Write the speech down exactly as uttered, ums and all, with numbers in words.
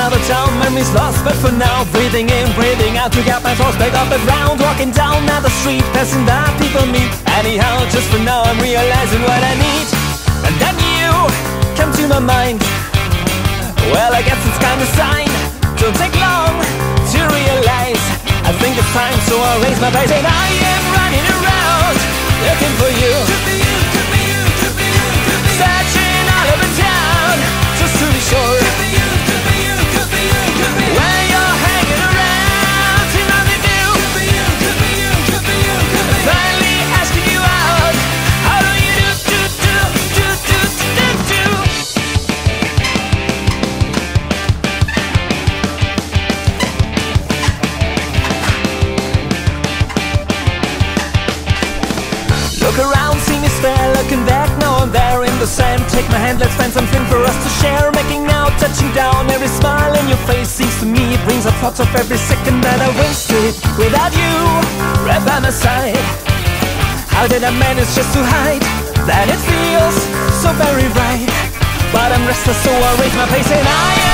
another town, memories lost, but for now, breathing in, breathing out to get my thoughts back up and round. Walking down another street, passing by people meet. Anyhow, just for now, I'm realizing what I need. And then you come to my mind. Well, I guess it's kind of sign. Don't take long to realize. I think it's time, so I raise my voice and I am running around looking for you. Could be you, could be you, could be you, could be you. Searching all over town just to be sure. Could be you, could be you, could be you, could be you. When you're hanging around, see nothing new. Could be you, could be you, could be you, could be you. Finally asking you out. How do you do, do, do, do, do, do, do? Look around, see me stare, looking back, now I'm there in the sand. Take my hand, let's find something for us to share. Making out, touching down, every smile in your face seems to me, it brings up thoughts of every second that I wasted without you, right by my side. How did I manage just to hide that it feels so very right? But I'm restless, so I raise my pace and I am